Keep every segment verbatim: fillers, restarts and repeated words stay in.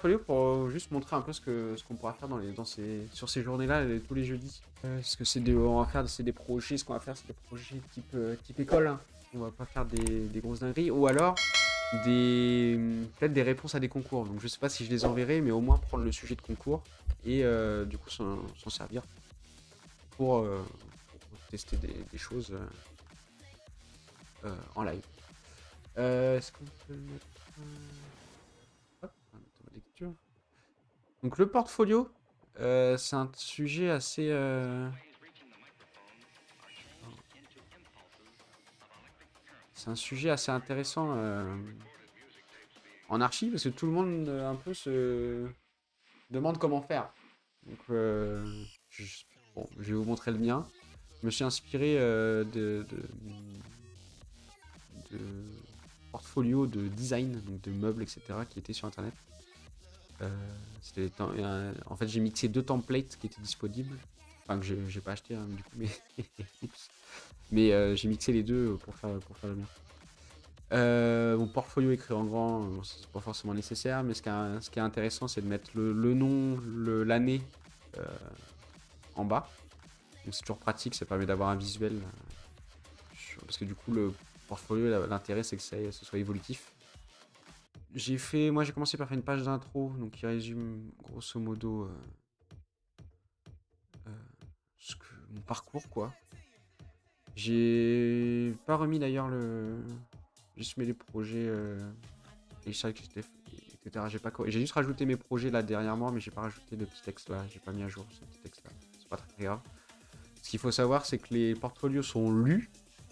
portfolio pour euh, juste montrer un peu ce que ce qu'on pourra faire dans les, dans ces, sur ces journées-là, les- tous les jeudis. Euh, ce que c'est des, on va faire, c'est des projets, ce qu'on va faire, c'est des projets type, euh, type école. Hein. On va pas faire des, des grosses dingueries. Ou alors, des peut-être des réponses à des concours. Donc je sais pas si je les enverrai, mais au moins prendre le sujet de concours et euh, du coup s'en s'en servir pour, euh, pour tester des, des choses euh, euh, en live. Euh, Est-ce qu'on peut le mettre euh, hop, on va mettre en lecture. Donc le portfolio, euh, c'est un sujet assez euh, c'est un sujet assez intéressant euh, en archi parce que tout le monde euh, un peu se demande comment faire. Donc euh, je, bon, je vais vous montrer le mien. Je me suis inspiré euh, de, de, de portfolio de design, donc de meubles, et cetera, qui étaient sur internet. Euh, c'était euh, en fait, j'ai mixé deux templates qui étaient disponibles. Enfin, que j'ai pas acheté, hein, du coup, mais, mais euh, j'ai mixé les deux pour faire, pour faire le mien. Euh, mon portfolio écrit en grand, bon, c'est pas forcément nécessaire, mais ce qui est, ce qui est intéressant, c'est de mettre le, le nom, l'année euh, en bas. Donc c'est toujours pratique, ça permet d'avoir un visuel. euh, Parce que du coup, le portfolio, l'intérêt, c'est que ça, ce soit évolutif. J'ai fait, moi j'ai commencé par faire une page d'intro, donc qui résume grosso modo euh, euh, ce que, mon parcours, quoi. J'ai pas remis d'ailleurs le... Juste mis les projets euh, et ça, et cetera. J'ai pas... J'ai juste rajouté mes projets là dernièrement, mais j'ai pas rajouté de petits textes là. J'ai pas mis à jour ce petit texte là. C'est pas très grave. Ce qu'il faut savoir, c'est que les portfolios sont lus,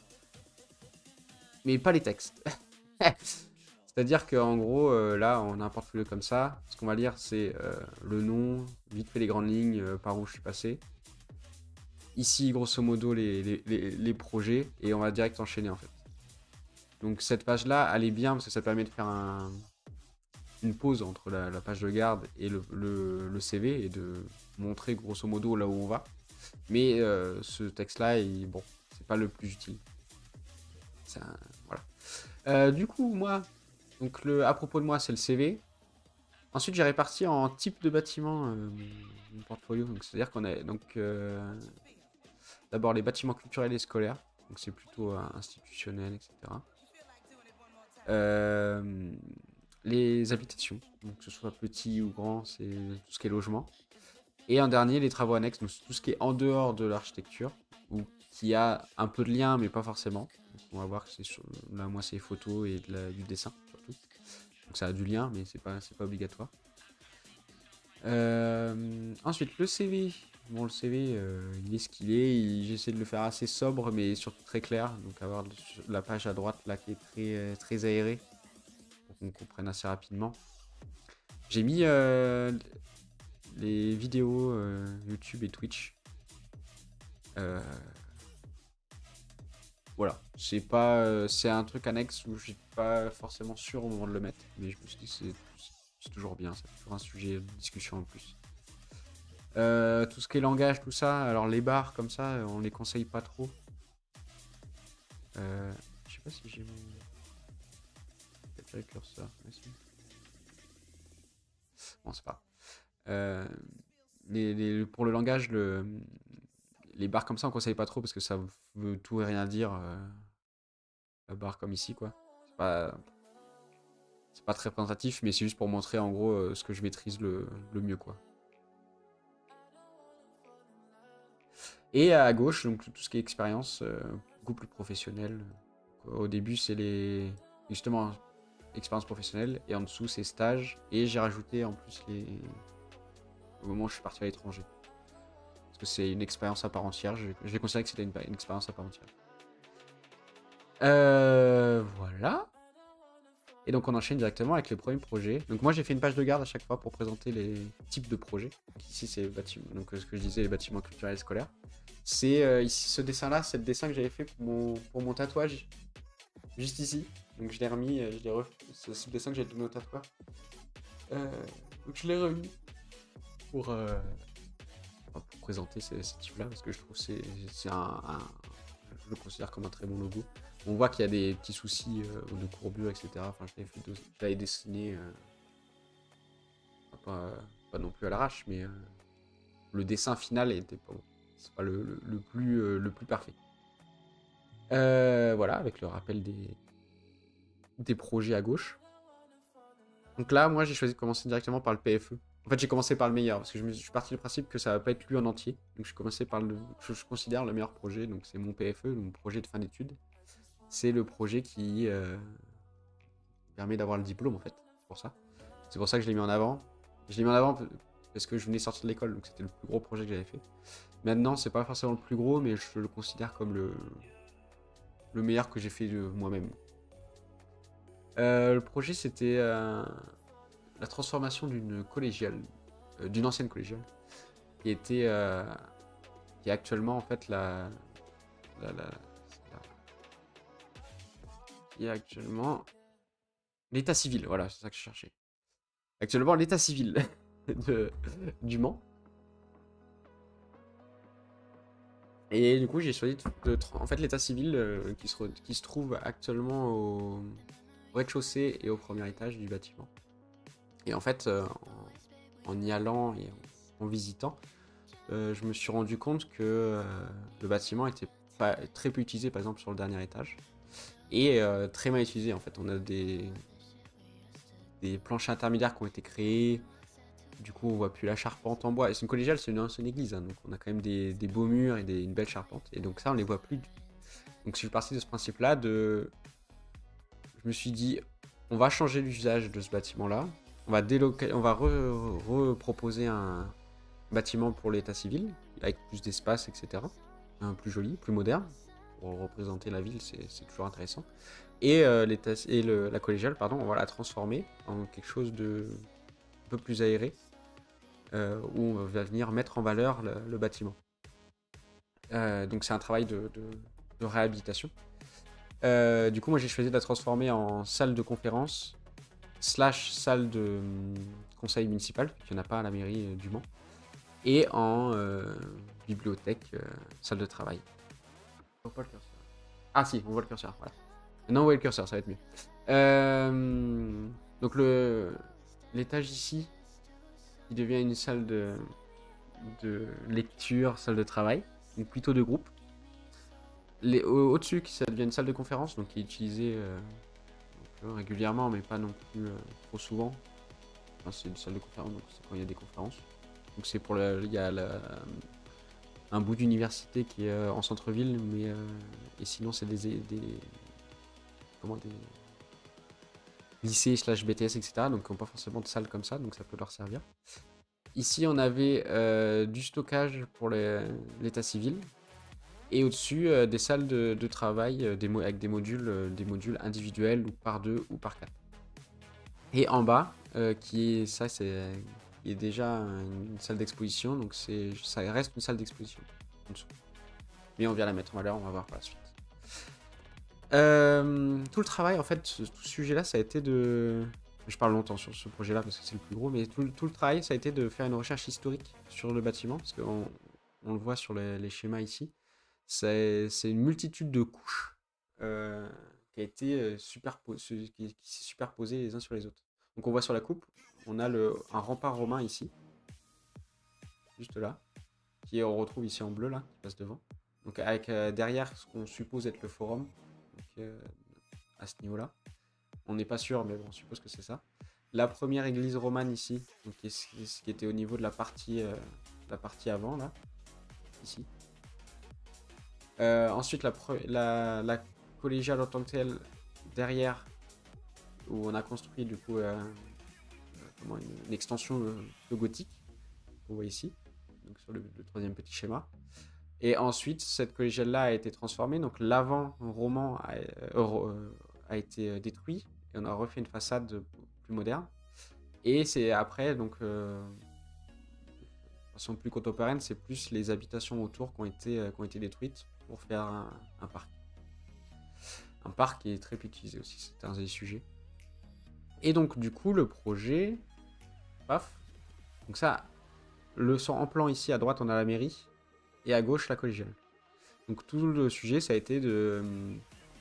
mais pas les textes. C'est-à-dire qu'en gros, euh, là, on a un portfolio comme ça. Ce qu'on va lire, c'est euh, le nom, vite fait les grandes lignes, euh, par où je suis passé. Ici, grosso modo, les, les, les, les projets, et on va direct enchaîner en fait. Donc cette page-là, elle est bien parce que ça permet de faire un, une pause entre la, la page de garde et le, le, le C V et de montrer grosso modo là où on va. Mais euh, ce texte-là, bon, c'est pas le plus utile. Ça, voilà. Euh, du coup, moi, donc le, à propos de moi, c'est le C V. Ensuite, j'ai réparti en type de bâtiment euh, mon portfolio. Donc, c'est-à-dire qu'on a donc euh, d'abord les bâtiments culturels et scolaires. Donc, c'est plutôt euh, institutionnel, et cetera. Euh, les habitations, donc que ce soit petit ou grand, c'est tout ce qui est logement. Et en dernier, les travaux annexes, donc tout ce qui est en dehors de l'architecture, ou qui a un peu de lien, mais pas forcément. Donc, on va voir que c'est là, moi, c'est photos et de la, du dessin, surtout. Donc ça a du lien, mais c'est pas, c'est pas obligatoire. Euh, ensuite, le C V. Bon, le C V, euh, il est ce qu'il est. J'essaie de le faire assez sobre, mais surtout très clair. Donc, avoir la page à droite là qui est très, très aérée pour qu'on comprenne assez rapidement. J'ai mis euh, les vidéos euh, YouTube et Twitch. Euh, voilà. C'est pas, euh, c'est un truc annexe où je suis pas forcément sûr au moment de le mettre, mais je me suis dit c'est, c'est toujours bien. C'est toujours un sujet de discussion en plus. Euh, tout ce qui est langage, tout ça, alors les barres comme ça, on les conseille pas trop. Euh, je sais pas si j'ai mon... Peut-être le curseur. Bon, c'est pas. Euh, les, les, pour le langage, le, les barres comme ça, on conseille pas trop parce que ça veut tout et rien dire. Euh, la barre comme ici, quoi. C'est pas, c'est pas très représentatif, mais c'est juste pour montrer en gros euh, ce que je maîtrise le, le mieux, quoi. Et à gauche, donc tout ce qui est expérience, euh, beaucoup plus professionnel. Au début, c'est les justement expérience professionnelle et en dessous, c'est stage. Et j'ai rajouté en plus les au moment où je suis parti à l'étranger. Parce que c'est une expérience à part entière. Je, je considéré que c'était une, une expérience à part entière. Euh, voilà. Et donc on enchaîne directement avec le premier projet. Donc moi j'ai fait une page de garde à chaque fois pour présenter les types de projets. Donc ici c'est bâtiment, donc ce que je disais, les bâtiments culturels et scolaires. C'est euh, ici ce dessin là, c'est le dessin que j'avais fait pour mon, pour mon tatouage. Juste ici. Donc je l'ai remis, je l'ai refait. C'est le dessin que j'ai donné au tatoueur. Euh, donc je l'ai remis pour, euh, pour présenter ces, ces types-là parce que je trouve que c'est un, un, je le considère comme un très bon logo. On voit qu'il y a des petits soucis euh, de courbure, et cetera. Enfin, je l'avais dessiné. Euh... pas, pas non plus à l'arrache, mais euh, le dessin final était pas bon. C'est pas le, le, le plus, euh, le plus parfait. Euh, voilà, avec le rappel des, des projets à gauche. Donc là, moi, j'ai choisi de commencer directement par le P F E. En fait, j'ai commencé par le meilleur, parce que je, me, je suis parti du principe que ça va pas être lu en entier. Donc, je commençais par le que je considère le meilleur projet. Donc, c'est mon P F E, mon projet de fin d'études. C'est le projet qui euh, permet d'avoir le diplôme, en fait. C'est pour ça. C'est pour ça que je l'ai mis en avant. Je l'ai mis en avant parce que je venais sortir de l'école, donc c'était le plus gros projet que j'avais fait. Maintenant, c'est pas forcément le plus gros, mais je le considère comme le, le meilleur que j'ai fait de moi-même. Euh, le projet, c'était euh, la transformation d'une collégiale, euh, d'une ancienne collégiale, qui était, euh, qui est actuellement en fait la, la, la, la qui est actuellement l'état civil. Voilà, c'est ça que je cherchais. Actuellement, l'état civil de, du Mans. Et du coup, j'ai choisi de, de en fait l'état civil euh, qui, se re, qui se trouve actuellement au, au rez-de-chaussée et au premier étage du bâtiment. Et en fait, euh, en, en y allant et en, en visitant, euh, je me suis rendu compte que euh, le bâtiment était pas très peu utilisé, par exemple sur le dernier étage, et euh, très mal utilisé. En fait, on a des des planches intermédiaires qui ont été créées. Du coup, on voit plus la charpente en bois. Et c'est une collégiale, c'est une ancienne église, hein, donc on a quand même des, des beaux murs et des, une belle charpente. Et donc ça, on les voit plus. Donc je suis parti de ce principe-là. De, je me suis dit, on va changer l'usage de ce bâtiment-là. On va déloca... on va reproposer re un bâtiment pour l'état civil avec plus d'espace, et cetera. Un plus joli, plus moderne. Pour représenter la ville, c'est toujours intéressant. Et, euh, et le, la collégiale, pardon, on va la transformer en quelque chose de un peu plus aéré. Euh, où on va venir mettre en valeur le, le bâtiment. Euh, donc c'est un travail de, de, de réhabilitation. Euh, du coup, moi j'ai choisi de la transformer en salle de conférence slash salle de hum, conseil municipal, qu'il n'y en a pas à la mairie euh, du Mans, et en euh, bibliothèque, euh, salle de travail. On voit pas le curseur. Ah si, on voit le curseur, voilà. Non, on voit le curseur, ça va être mieux. Euh, donc le l'étage ici, il devient une salle de de lecture, salle de travail, donc plutôt de groupe. Au-dessus, ça devient une salle de conférence, donc qui est utilisée euh, donc, euh, régulièrement, mais pas non plus euh, trop souvent. Enfin, c'est une salle de conférence, donc c'est quand il y a des conférences. Donc c'est pour la, il y a la, un bout d'université qui est euh, en centre-ville, mais euh, et sinon c'est des, des comment des lycées slash B T S, et cetera. Donc ils n'ont pas forcément de salle comme ça, donc ça peut leur servir. Ici, on avait euh, du stockage pour l'état civil. Et au-dessus, euh, des salles de, de travail euh, des avec des modules, euh, des modules individuels ou par deux ou par quatre. Et en bas, euh, qui est ça, c'est il est déjà une salle d'exposition, donc c'est ça reste une salle d'exposition en dessous. Mais on vient la mettre en valeur, on va voir par la suite. Euh, tout le travail, en fait, ce, tout ce sujet-là, ça a été de... Je parle longtemps sur ce projet-là parce que c'est le plus gros, mais tout, tout le travail, ça a été de faire une recherche historique sur le bâtiment, parce qu'on on le voit sur les, les schémas ici. C'est une multitude de couches euh, qui a été euh, superposée, qui, qui s'est superposée les uns sur les autres. Donc on voit sur la coupe, on a le, un rempart romain ici, juste là, qui on retrouve ici en bleu là, qui passe devant. Donc avec euh, derrière ce qu'on suppose être le forum, donc, euh, à ce niveau-là. On n'est pas sûr, mais bon, on suppose que c'est ça. La première église romane ici, donc, qui, est, qui était au niveau de la partie, euh, la partie avant là, ici. Euh, ensuite, la, la, la collégiale en tant que telle, derrière, où on a construit du coup euh, comment, une, une extension de, de gothique, qu'on voit ici, donc sur le, le troisième petit schéma. Et ensuite, cette collégiale-là a été transformée, donc l'avant roman a, euh, a été détruit, et on a refait une façade plus moderne. Et c'est après, donc, euh, de façon plus contemporaine, c'est plus les habitations autour qui ont été, euh, qui ont été détruites pour faire un, un parc. Un parc qui est très peu utilisé aussi, c'est un des sujets. Et donc du coup le projet, paf, donc ça, le son en plan ici à droite on a la mairie, et à gauche la collégiale. Donc tout le sujet ça a été de,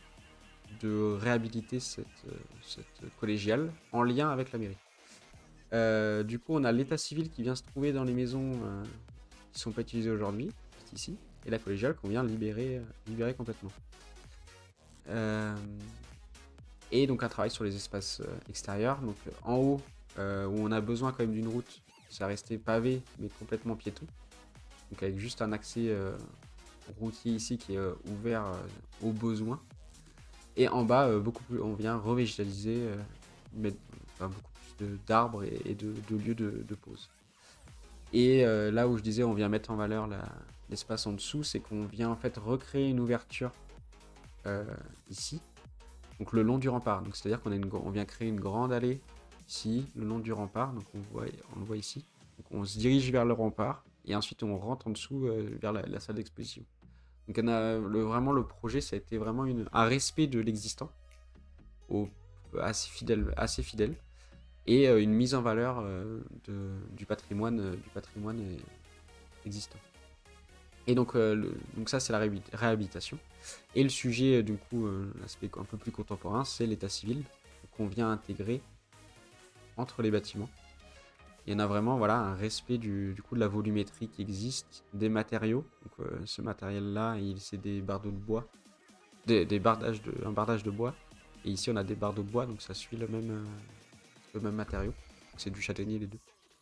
de réhabiliter cette, cette collégiale en lien avec la mairie. Euh, du coup, on a l'état civil qui vient se trouver dans les maisons euh, qui sont pas utilisées aujourd'hui, juste ici, et la collégiale qu'on vient libérer, euh, libérer complètement. Euh, et donc un travail sur les espaces euh, extérieurs. Donc euh, en haut, euh, où on a besoin quand même d'une route, ça restait pavé, mais complètement piéton. Donc avec juste un accès euh, routier ici qui est euh, ouvert euh, aux besoins. Et en bas, euh, beaucoup plus, on vient revégétaliser, euh, mettre enfin, beaucoup plus d'arbres et, et de, de lieux de, de pause. Et euh, là où je disais on vient mettre en valeur l'espace en dessous, c'est qu'on vient en fait recréer une ouverture euh, ici, donc le long du rempart. Donc c'est-à-dire qu'on a une, on vient créer une grande allée ici, le long du rempart. Donc on voit, on le voit ici. Donc on se dirige vers le rempart et ensuite on rentre en dessous euh, vers la, la salle d'exposition. Donc on a le, vraiment le projet, ça a été vraiment une, un respect de l'existant, au, assez fidèle, assez fidèle, et euh, une mise en valeur euh, de, du patrimoine, euh, du patrimoine existant. Et donc, euh, le, donc ça c'est la réhabilitation. Et le sujet, euh, du coup, euh, l'aspect un peu plus contemporain, c'est l'état civil qu'on vient intégrer entre les bâtiments. Il y en a vraiment voilà, un respect du, du coup de la volumétrie qui existe, des matériaux. Donc, euh, ce matériel-là, c'est des bardeaux de bois, des, des bardages de, un bardage de bois. Et ici, on a des bardeaux de bois, donc ça suit le même, euh, le même matériau. C'est du châtaignier les deux.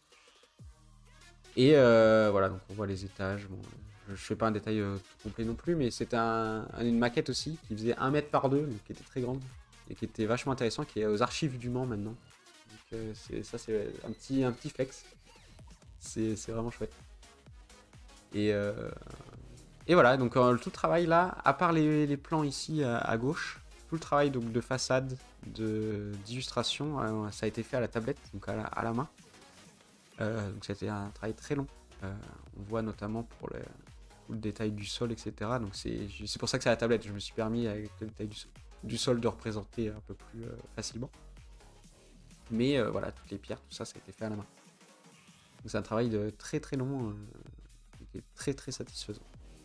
Et euh, voilà, donc on voit les étages. Bon, je ne fais pas un détail euh, tout complet non plus, mais c'était un, une maquette aussi qui faisait un mètre par deux, donc qui était très grande et qui était vachement intéressant, qui est aux archives du Mans maintenant. Donc euh, ça c'est un petit, un petit flex. C'est vraiment chouette. Et, euh, et voilà, donc euh, tout le travail là, à part les, les plans ici à, à gauche, tout le travail donc, de façade, d'illustration, euh, ça a été fait à la tablette, donc à la, à la main. Euh, donc c'était un travail très long. Euh, on voit notamment pour le, le détail du sol, et cetera. Donc c'est pour ça que c'est à la tablette. Je me suis permis avec le détail du sol, du sol de représenter un peu plus euh, facilement. Mais euh, voilà, toutes les pierres, tout ça, ça a été fait à la main. Donc c'est un travail de très très long euh, qui est très très satisfaisant.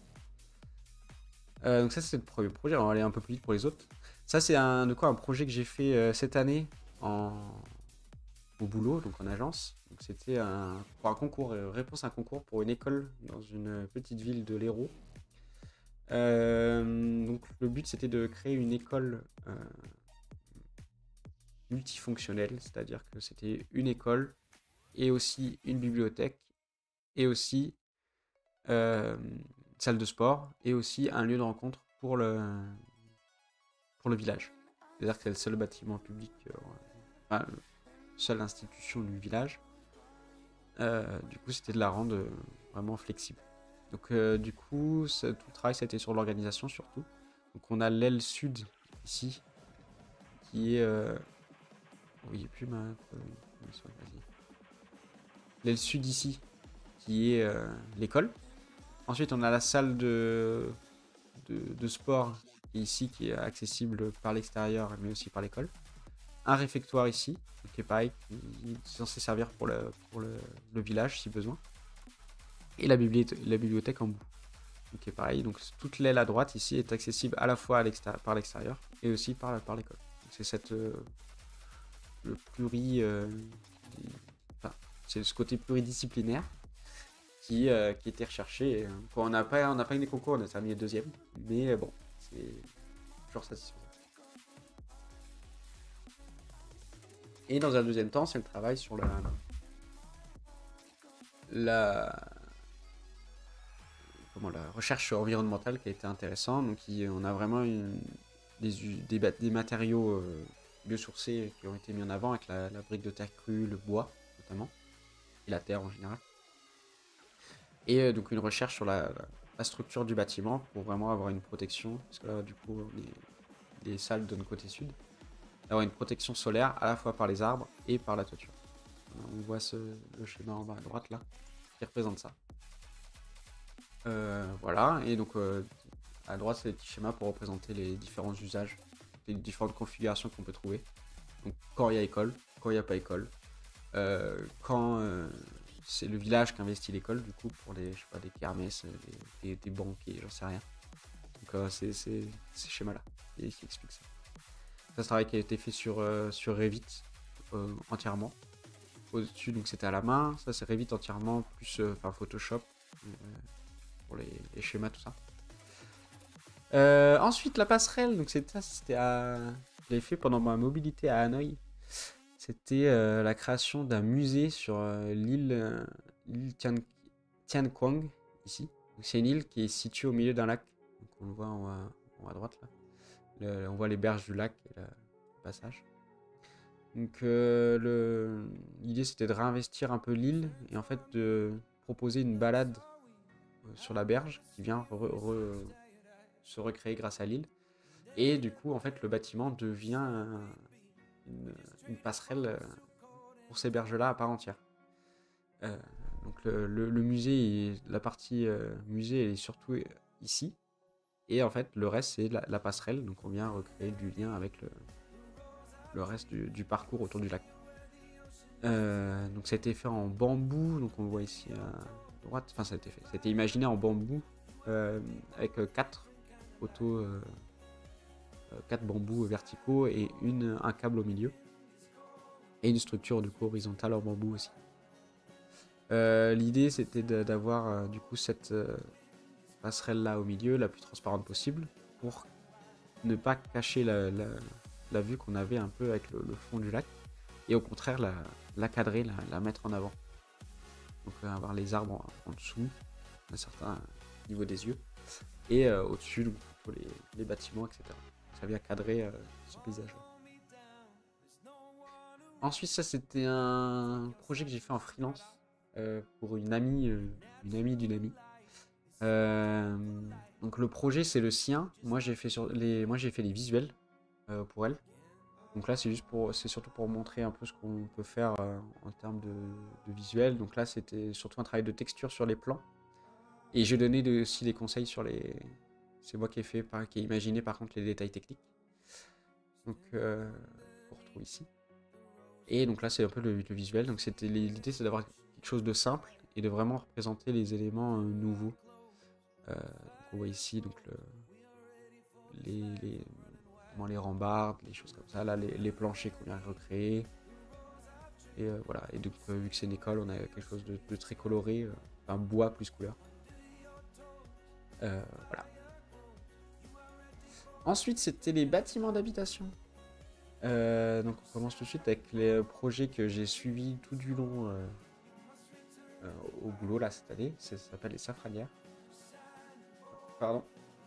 Euh, donc ça c'est le premier projet. On va aller un peu plus vite pour les autres. Ça c'est un de quoi un projet que j'ai fait euh, cette année en au boulot, donc en agence. C'était un, pour un concours, euh, réponse à un concours pour une école dans une petite ville de l'Hérault. Euh, donc le but c'était de créer une école euh, multifonctionnelle, c'est-à-dire que c'était une école et aussi une bibliothèque et aussi euh, une salle de sport et aussi un lieu de rencontre pour le, pour le village. C'est-à-dire que c'est le seul bâtiment public, euh, enfin, la seule institution du village. Euh, du coup, c'était de la rendre euh, vraiment flexible. Donc, euh, du coup, ça, tout le travail, ça a été sur l'organisation surtout. Donc, on a l'aile sud ici, qui est. Euh... Oh, il n'y a plus ma. L'aile sud ici, qui est euh, l'école. Ensuite, on a la salle de, de, de sport ici, qui est accessible par l'extérieur, mais aussi par l'école. Un réfectoire ici, qui est pareil, qui est censé servir pour le, pour le, le village si besoin. Et la bibliothèque, la bibliothèque en bout. Donc est pareil, donc toute l'aile à droite ici est accessible à la fois à l'extérieur, par l'extérieur et aussi par, par l'école. C'est cette euh, le pluri, euh, enfin, c'est ce côté pluridisciplinaire qui, euh, qui était recherché. Et, on n'a pas, on n'a pas eu des concours, on a terminé deuxième, mais bon, c'est toujours satisfaisant. Et dans un deuxième temps, c'est le travail sur la, la, comment, la recherche environnementale qui a été intéressante. Donc, il, on a vraiment une, des, des, des matériaux euh, biosourcés qui ont été mis en avant avec la, la brique de terre crue, le bois notamment, et la terre en général. Et euh, donc une recherche sur la, la, la structure du bâtiment pour vraiment avoir une protection, parce que là, du coup, les, les salles donnent côté sud, avoir une protection solaire à la fois par les arbres et par la toiture. On voit ce, le schéma en bas à droite là, qui représente ça. Euh, voilà, et donc euh, à droite c'est des petits schémas pour représenter les différents usages, les différentes configurations qu'on peut trouver. Donc quand il y a école, quand il n'y a pas école, euh, quand euh, c'est le village qui investit l'école, du coup pour les, je sais pas, des kermesses, des, des, des banquets, j'en sais rien. Donc euh, c'est ces schémas-là qui expliquent ça. C'est un travail qui a été fait sur, euh, sur Revit euh, entièrement. au-dessus, donc c'était à la main. Ça, c'est Revit entièrement, plus euh, enfin Photoshop euh, pour les, les schémas, tout ça. Euh, ensuite, la passerelle, donc c'était c'était à... Je l'ai fait pendant ma mobilité à Hanoï. C'était euh, la création d'un musée sur euh, l'île euh, l'île Tian, Tian Quang, ici. C'est une île qui est située au milieu d'un lac. Donc on le voit en haut, en haut à droite là. Le, on voit les berges du lac et le, le passage. Donc euh, le, l'idée c'était de réinvestir un peu l'île et en fait de proposer une balade euh, sur la berge qui vient re, re, se recréer grâce à l'île. Et du coup en fait le bâtiment devient un, une, une passerelle euh, pour ces berges-là à part entière. Euh, donc le, le, le musée, est, la partie euh, musée est surtout ici. Et en fait le reste c'est la, la passerelle. Donc on vient recréer du lien avec le, le reste du, du parcours autour du lac. Euh, donc ça a été fait en bambou, donc on le voit ici à droite, enfin ça a été fait, ça a été imaginé en bambou euh, avec quatre poteaux, euh, quatre bambous verticaux et une, un câble au milieu et une structure du coup horizontale en bambou aussi. Euh, l'idée c'était d'avoir euh, du coup cette euh, passerelle là au milieu la plus transparente possible pour ne pas cacher la, la, la vue qu'on avait un peu avec le, le fond du lac et au contraire la, la cadrer, la, la mettre en avant. Donc euh, avoir les arbres en, en dessous, à un certain niveau des yeux, et euh, au-dessus donc, les, les bâtiments, et cetera. Ça vient cadrer euh, ce paysage-là. Ensuite, ça c'était un projet que j'ai fait en freelance euh, pour une amie, euh, une amie d'une amie. Euh, donc le projet c'est le sien. Moi j'ai fait sur les, moi j'ai fait les visuels euh, pour elle. Donc là, c'est juste pour, c'est surtout pour montrer un peu ce qu'on peut faire euh, en termes de, de visuel. Donc là, c'était surtout un travail de texture sur les plans. Et j'ai donné de, aussi des conseils sur les. C'est moi qui ai fait, par, qui ai imaginé par contre les détails techniques. Donc, euh, on retrouve ici. Et donc là, c'est un peu le, le visuel. Donc c'était l'idée, c'est d'avoir quelque chose de simple et de vraiment représenter les éléments euh, nouveaux. Euh, donc on voit ici donc le, les, les les rambardes, les choses comme ça, là les, les planchers qu'on vient recréer. Et euh, voilà, et donc euh, vu que c'est une école, on a quelque chose de, de très coloré, euh, un bois plus couleur. Euh, voilà. Ensuite, c'était les bâtiments d'habitation. Euh, donc on commence tout de suite avec les projets que j'ai suivis tout du long euh, euh, au boulot là cette année. Ça s'appelle les Safranières. Pardon.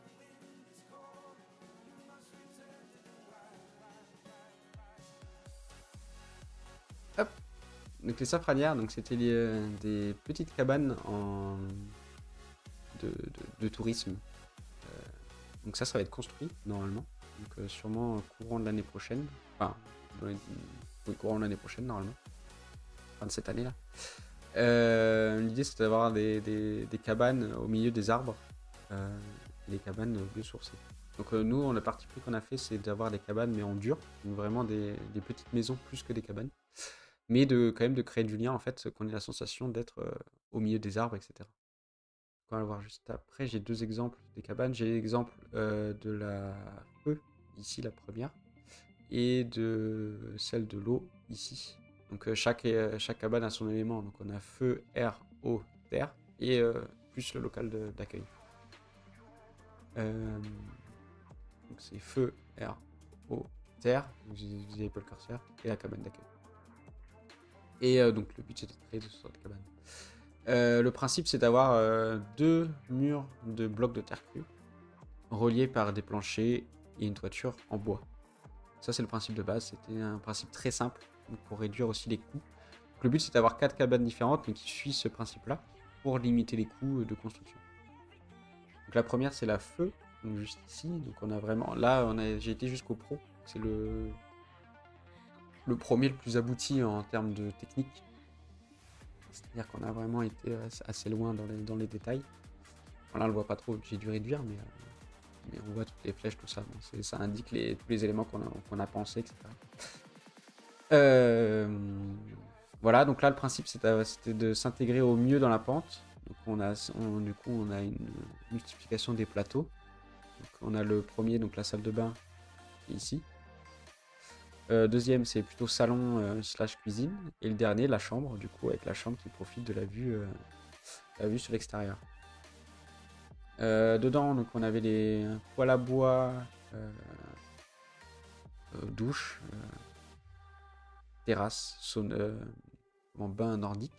Hop. Donc les Safranières, donc c'était euh, des petites cabanes en de, de, de tourisme. Euh, donc ça, ça va être construit normalement. Donc euh, sûrement courant de l'année prochaine. Enfin, oui, courant de l'année prochaine normalement. Fin de cette année là. Euh, L'idée c'est d'avoir des, des, des cabanes au milieu des arbres. Euh, les cabanes biosourcées. Donc euh, nous, on a parti pris qu'on a fait, c'est d'avoir des cabanes mais en dur. Donc vraiment des, des petites maisons plus que des cabanes. Mais de quand même de créer du lien en fait, qu'on ait la sensation d'être euh, au milieu des arbres, et cetera. On va le voir juste après. J'ai deux exemples des cabanes. J'ai l'exemple euh, de la feu, ici la première, et de celle de l'eau, ici. Donc euh, chaque, euh, chaque cabane a son élément. Donc on a feu, air, eau, terre, et euh, plus le local d'accueil. Euh, donc c'est feu, air, eau, terre, vous n'avez pas le curseur, et la cabane d'accueil. Et euh, donc le but c'était de créer ce sorte de cabane. Euh, le principe c'est d'avoir euh, deux murs de blocs de terre crue reliés par des planchers et une toiture en bois. Ça c'est le principe de base, c'était un principe très simple pour réduire aussi les coûts. Donc, le but c'est d'avoir quatre cabanes différentes mais qui suivent ce principe là pour limiter les coûts de construction. Donc la première c'est la feu, donc juste ici, donc on a vraiment, là on a, j'ai été jusqu'au pro, c'est le, le premier le plus abouti en termes de technique. C'est-à-dire qu'on a vraiment été assez loin dans les, dans les détails. Enfin, là, on le voit pas trop, j'ai dû réduire, mais, euh, mais on voit toutes les flèches, tout ça. Bon, ça indique les, tous les éléments qu'on a, qu'on a pensé, et cetera. Euh, voilà, donc là, le principe, c'était de s'intégrer au mieux dans la pente. Donc on a, on, du coup, on a une multiplication des plateaux. Donc on a le premier, donc la salle de bain, ici. Euh, deuxième, c'est plutôt salon euh, slash cuisine. Et le dernier, la chambre, du coup, avec la chambre qui profite de la vue, euh, la vue sur l'extérieur. Euh, dedans, donc, on avait les poêles à bois, euh, euh, douche, euh, terrasse, sauna, euh, en bain nordique.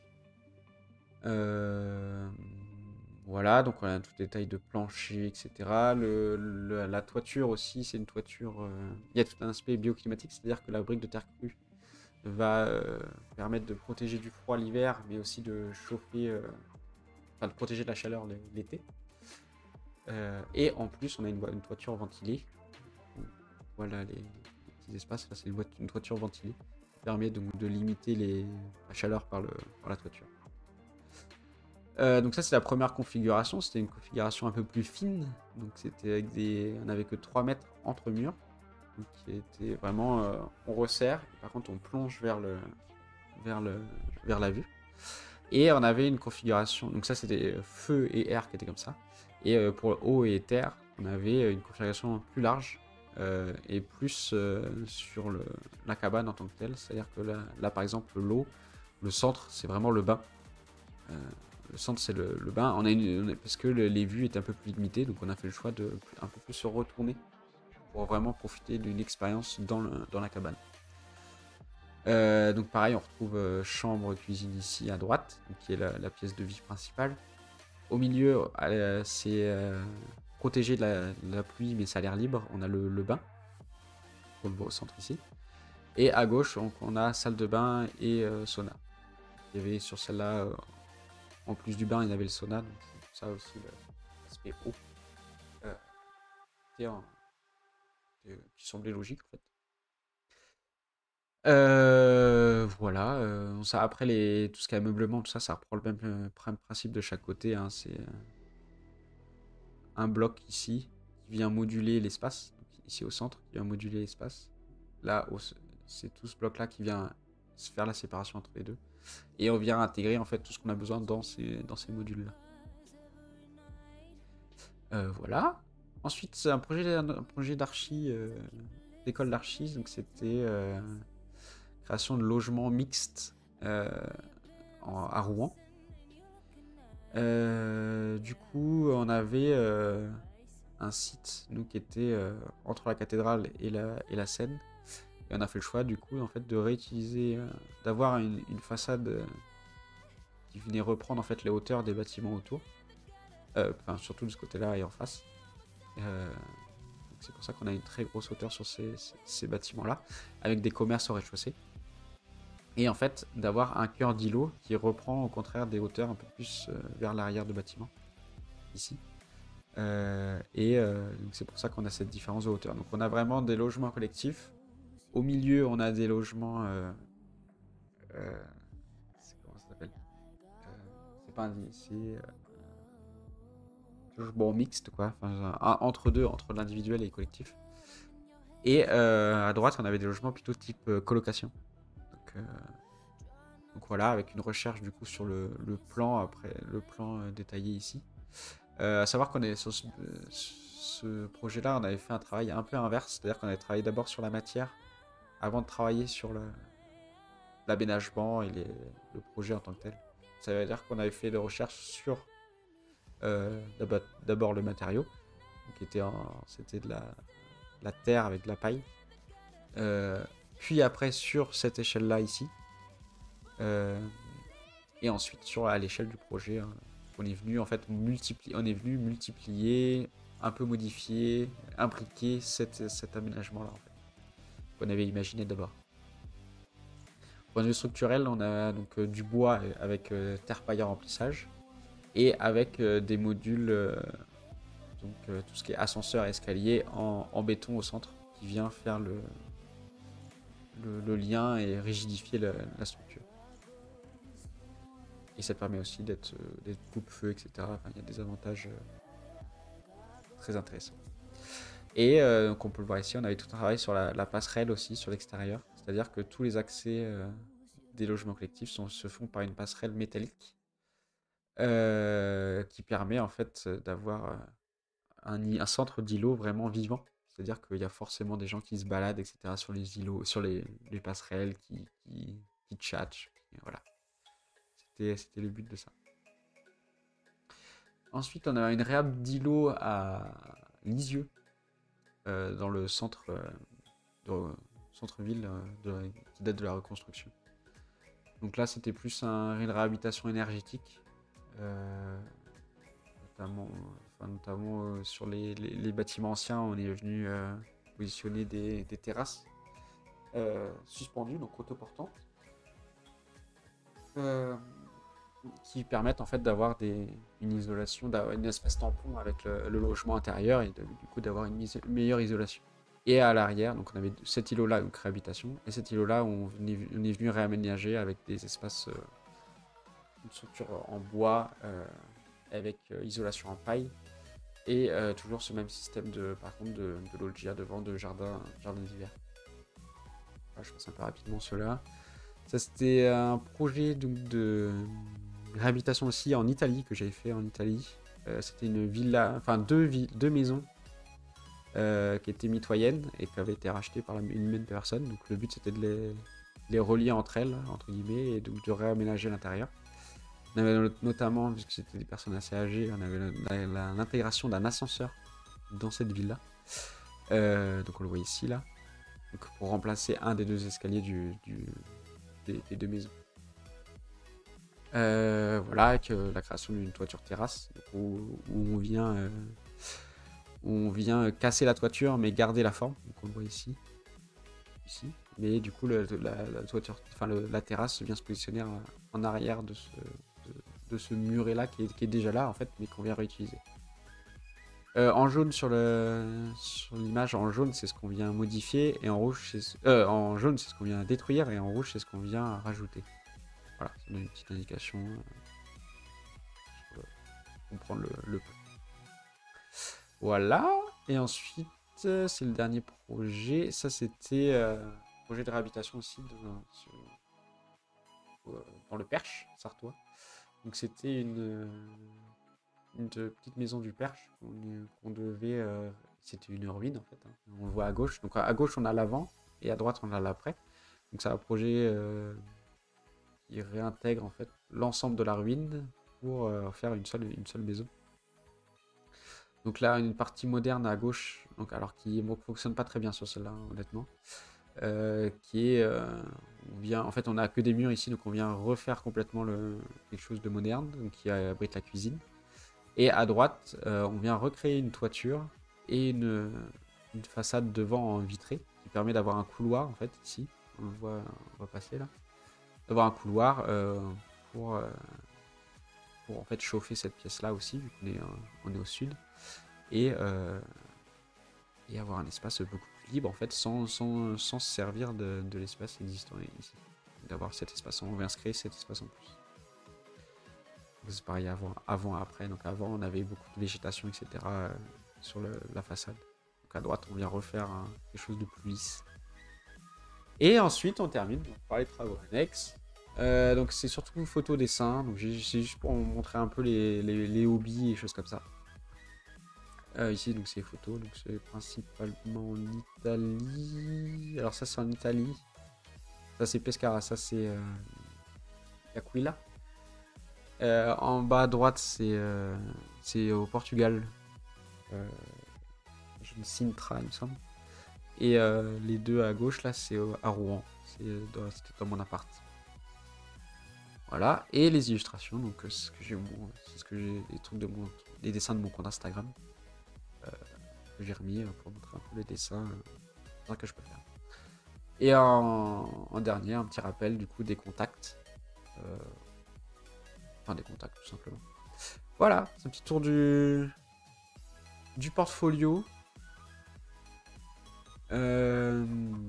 Euh, voilà, donc on a tout détail de plancher, et cetera. Le, le- la toiture aussi, c'est une toiture. euh, Il y a tout un aspect bioclimatique, c'est-à-dire que la brique de terre crue va euh, permettre de protéger du froid l'hiver, mais aussi de chauffer, euh, enfin de protéger de la chaleur l'été. Euh, et en plus, on a une, une toiture ventilée. Voilà les, les petits espaces. Là, c'est une, une toiture ventilée qui permet donc de limiter les, la chaleur par, le, par la toiture. Euh, donc ça c'est la première configuration, c'était une configuration un peu plus fine, donc c'était avec des, on n'avait que trois mètres entre murs, donc qui était vraiment, euh, on resserre, par contre on plonge vers le, vers le, vers la vue, et on avait une configuration, donc ça c'était feu et air qui était comme ça, et euh, pour eau et terre, on avait une configuration plus large euh, et plus euh, sur le, la cabane en tant que telle, c'est-à-dire que là, là par exemple l'eau, le centre c'est vraiment le bain. Euh, le centre c'est le, le bain, on a une, on a, parce que le, les vues étaient un peu plus limitées, donc on a fait le choix de un peu plus se retourner pour vraiment profiter d'une expérience dans, le, dans la cabane. Euh, donc pareil, on retrouve euh, chambre, cuisine ici à droite, donc, qui est la, la pièce de vie principale. Au milieu, euh, c'est euh, protégé de la, de la pluie, mais ça a l'air libre. On a le, le bain, on le voit au centre ici. Et à gauche, donc, on a salle de bain et euh, sauna. Il y avait sur celle-là, euh, en plus du bain, il y avait le sauna, donc ça aussi, l'aspect haut, euh, qui, en, qui semblait logique en fait. Euh, voilà, euh, ça, après les, tout ce qui est ameublement, tout ça, ça reprend le même euh, principe de chaque côté. Hein, c'est euh, un bloc ici qui vient moduler l'espace, ici au centre, qui vient moduler l'espace. Là, c'est tout ce bloc-là qui vient faire la séparation entre les deux. Et on vient intégrer en fait tout ce qu'on a besoin dans ces, dans ces modules-là. Euh, voilà. Ensuite, c'est un projet, un projet d'archi, euh, d'école d'archi, donc c'était euh, création de logements mixtes euh, en, à Rouen. Euh, du coup, on avait euh, un site nous qui était euh, entre la cathédrale et la, et la Seine. Et on a fait le choix du coup en fait de réutiliser, euh, d'avoir une, une façade euh, qui venait reprendre en fait les hauteurs des bâtiments autour. Euh, enfin, surtout de ce côté-là et en face. Euh, c'est pour ça qu'on a une très grosse hauteur sur ces, ces, ces bâtiments-là, avec des commerces au rez-de-chaussée. Et en fait, d'avoir un cœur d'îlot qui reprend au contraire des hauteurs un peu plus euh, vers l'arrière du bâtiment, ici. Euh, et euh, c'est pour ça qu'on a cette différence de hauteur. Donc on a vraiment des logements collectifs. Au milieu, on a des logements... Euh, euh, comment ça s'appelle euh, C'est pas un... C'est... Euh, bon, mixte, quoi. Enfin, un, entre deux, entre l'individuel et le collectif. Et euh, à droite, on avait des logements plutôt type euh, colocation. Donc, euh, donc voilà, avec une recherche du coup sur le, le plan, après le plan euh, détaillé ici. Euh, à savoir qu'on est sur ce, ce projet-là, on avait fait un travail un peu inverse, c'est-à-dire qu'on avait travaillé d'abord sur la matière avant de travailler sur l'aménagement et les, le projet en tant que tel. Ça veut dire qu'on avait fait des recherches sur euh, d'abord le matériau, qui était c'était de la, la terre avec de la paille. Euh, puis après sur cette échelle-là ici. Euh, et ensuite sur à l'échelle du projet, hein, on est venu en fait multiplier, on est venu multiplier, un peu modifier, imbriquer cette, cet aménagement-là en fait, qu'on avait imaginé d'abord. Point de vue structurel, on a donc euh, du bois avec euh, terre paille remplissage et avec euh, des modules, euh, donc euh, tout ce qui est ascenseur et escalier en, en béton au centre qui vient faire le, le, le lien et rigidifier la, la structure. Et ça permet aussi d'être euh, coupe-feu, et cetera. Enfin, il y a des avantages euh, très intéressants. Et euh, donc on peut le voir ici, on avait tout un travail sur la, la passerelle aussi, sur l'extérieur. C'est-à-dire que tous les accès euh, des logements collectifs sont, se font par une passerelle métallique euh, qui permet en fait d'avoir un, un centre d'îlot vraiment vivant C'est-à-dire qu'il y a forcément des gens qui se baladent, et cetera sur les îlots, sur les, les passerelles, qui, qui, qui tchatchent. Et voilà. C'était, c'était le but de ça. Ensuite, on a une réhab d'îlot à Lisieux, euh, dans le centre, euh, de, centre-ville euh, de- qui date de la reconstruction. Donc là, c'était plus un, une réhabilitation énergétique, euh, notamment, enfin, notamment euh, sur les, les, les bâtiments anciens. On est venu euh, positionner des, des terrasses euh, suspendues, donc autoportantes, euh, qui permettent en fait d'avoir des, une isolation, d'avoir une espèce tampon avec le, le logement intérieur et de, du coup d'avoir une, mise- une meilleure isolation. Et à l'arrière, donc on avait cet îlot-là, donc réhabitation, et cet îlot-là, on, venait- on est venu réaménager avec des espaces, euh, une structure en bois, euh, avec euh, isolation en paille, et euh, toujours ce même système de, par contre, de, de loggia devant, de jardin, jardin d'hiver. Voilà, je passe un peu rapidement cela. Ça, c'était un projet donc, de réhabilitation aussi en Italie, que j'avais fait en Italie. Euh, c'était une villa, enfin deux, vi- deux maisons euh, qui étaient mitoyennes et qui avaient été rachetées par la- une même personne. Donc le but c'était de les, les relier entre elles, entre guillemets, et donc de réaménager l'intérieur. On avait not- notamment, puisque c'était des personnes assez âgées, on avait la- la- l'intégration d'un ascenseur dans cette villa. Euh, donc on le voit ici là. Donc pour remplacer un des deux escaliers du, du- des, des deux maisons. Euh, voilà, avec euh, la création d'une toiture terrasse, donc, où, où on vient, euh, où on vient euh, casser la toiture mais garder la forme. Donc on le voit ici, ici. Mais du coup, le- la, la toiture, enfin le- la terrasse vient se positionner en, en arrière de ce, de, de ce muret là qui est, qui est déjà là en fait, mais qu'on vient réutiliser. Euh, en jaune sur le sur l'image, en jaune c'est ce qu'on vient modifier et en rouge c'est ce- euh, en jaune c'est ce qu'on vient détruire et en rouge c'est ce qu'on vient rajouter. Voilà, ça donne une petite indication euh, pour comprendre le, le Voilà. Et ensuite, euh, c'est le dernier projet. Ça, c'était euh, un projet de réhabilitation aussi de- sur- euh, dans le Perche, sartois. Donc, c'était une, euh, une de- petite maison du Perche qu'on qu'on devait. Euh, c'était une ruine en fait, hein. On le voit à gauche. Donc, à à gauche, on a l'avant et à droite, on a l'après. Donc, c'est un projet euh, qui réintègre en fait l'ensemble de la ruine pour euh, faire une seule, une seule maison. Donc là, une partie moderne à gauche, donc alors qui ne fonctionne pas très bien sur celle-là, hein, honnêtement, euh, qui est, euh, on vient, en fait, on a que des murs ici, donc on vient refaire complètement le, quelque chose de moderne, donc qui abrite la cuisine. Et à droite, euh, on vient recréer une toiture et une, une façade devant en vitré, qui permet d'avoir un couloir, en fait, ici, on le voit, on va passer là, d'avoir un couloir euh, pour, euh, pour en fait chauffer cette pièce-là aussi, vu qu'on est, euh, on est au sud. Et, euh, et avoir un espace beaucoup plus libre en fait sans, sans, sans se servir de, de l'espace existant ici. D'avoir cet espace, on vient se créer cet espace en plus. C'est pareil avant, avant après. Donc avant on avait beaucoup de végétation, et cetera euh, sur le, la façade. Donc à droite on vient refaire un, quelque chose de plus lisse. Et ensuite on termine par les travaux annexes. Euh, donc c'est surtout photo dessin. Donc c'est juste pour montrer un peu les, les, les hobbies et choses comme ça. Euh, ici, donc c'est les photos, donc c'est principalement en Italie. Alors ça, c'est en Italie. Ça, c'est Pescara. Ça, c'est euh, Aquila. Euh, en bas à droite, c'est euh, c'est au Portugal. Euh, Sintra, il me semble. Et euh, les deux à gauche, là, c'est à Rouen. C'est dans, c'était dans mon appart. Voilà. Et les illustrations, donc c'est ce que j'ai, c'est ce que j'ai, les trucs de mon, les dessins de mon compte Instagram. Euh, que j'ai remis pour montrer un peu les dessins euh, que je peux faire. Et en, en dernier, un petit rappel du coup des contacts. Euh, enfin des contacts tout simplement. Voilà, c'est un petit tour du, du portfolio. Euh,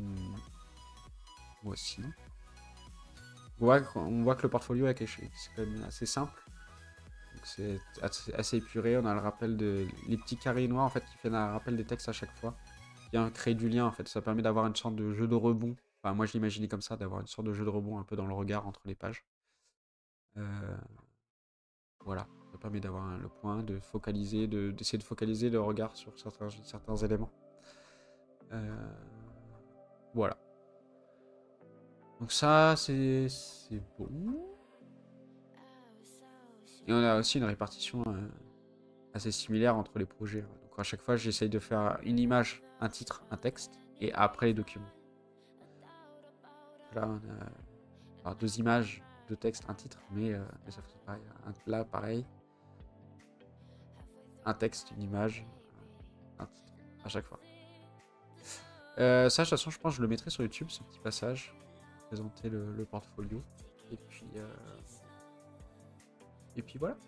moi aussi. On voit, on voit que le portfolio est c'est quand même assez simple. C'est assez, assez épuré. On a le rappel de les petits carrés noirs en fait qui fait un rappel des textes à chaque fois. Qui a créé du lien en fait. Ça permet d'avoir une sorte de jeu de rebond. Enfin moi je l'imaginais comme ça, d'avoir une sorte de jeu de rebond un peu dans le regard entre les pages. Euh, Voilà, ça permet d'avoir le point, de focaliser, de, d'essayer de focaliser le regard sur certains, certains éléments. Euh, voilà. Donc ça, c'est bon. Et on a aussi une répartition euh, assez similaire entre les projets. Donc à chaque fois, j'essaye de faire une image, un titre, un texte, et après les documents. Là, on a alors, deux images, deux textes, un titre, mais, euh, mais ça fait pareil. Là, pareil. Un texte, une image, un titre, à chaque fois. Euh, ça, de toute façon, je pense que je le mettrai sur YouTube, ce petit passage, pour présenter le, le portfolio. Et puis, euh... et puis voilà.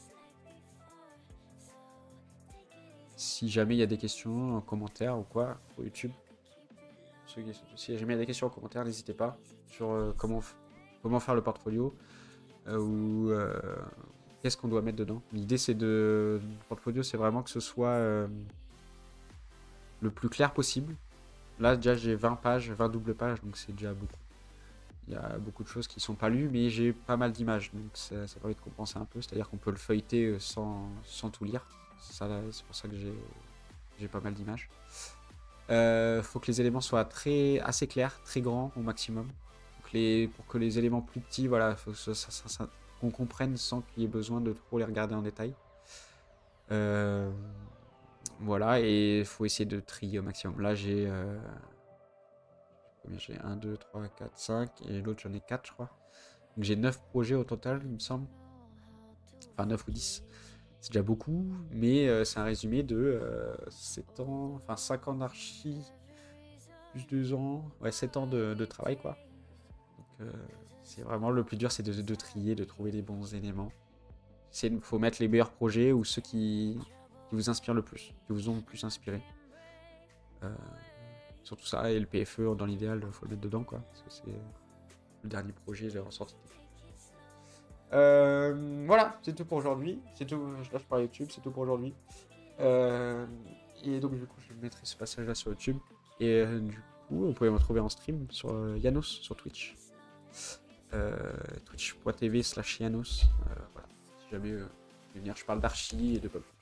Si jamais il y a des questions en commentaire ou quoi, pour YouTube, ceux qui, si jamais il y a des questions en commentaire, n'hésitez pas sur euh, comment, comment faire le portfolio euh, ou euh, qu'est-ce qu'on doit mettre dedans. L'idée, c'est de. Le portfolio, c'est vraiment que ce soit euh, le plus clair possible. Là, déjà, j'ai vingt pages, vingt doubles pages, donc c'est déjà beaucoup. Il y a beaucoup de choses qui ne sont pas lues, mais j'ai pas mal d'images, donc ça, ça permet de compenser un peu. C'est-à-dire qu'on peut le feuilleter sans, sans tout lire. C'est pour ça que j'ai pas mal d'images. Euh, faut que les éléments soient très, assez clairs, très grands au maximum. Donc les, pour que les éléments plus petits, voilà, faut que ça, ça, ça, ça, qu'on comprenne sans qu'il y ait besoin de trop les regarder en détail. Euh, voilà, et il faut essayer de trier au maximum. Là, j'ai euh, j'ai un, deux, trois, quatre, cinq, et l'autre j'en ai quatre, je crois. Donc j'ai neuf projets au total, il me semble. Enfin, neuf ou dix. C'est déjà beaucoup, mais euh, c'est un résumé de euh, sept ans, enfin cinq ans d'archi, plus deux ans, ouais, sept ans de, de travail, quoi. Donc, euh, c'est vraiment le plus dur, c'est de, de trier, de trouver les bons éléments. Il faut mettre les meilleurs projets ou ceux qui, qui vous inspirent le plus, qui vous ont le plus inspiré. Euh, surtout ça, et le P F E, dans l'idéal, il faut le mettre dedans, quoi, parce que c'est le dernier projet de ressorti. Euh, voilà, c'est tout pour aujourd'hui. C'est tout. Je lâche par YouTube, c'est tout pour aujourd'hui. Euh, et donc du coup, je mettrai ce passage-là sur YouTube. Et euh, du coup, vous pouvez me retrouver en stream sur euh, Yanos sur Twitch, euh, twitch point t v slash Yanos. Euh, voilà. Si jamais euh, venir, je parle d'archi et de pop.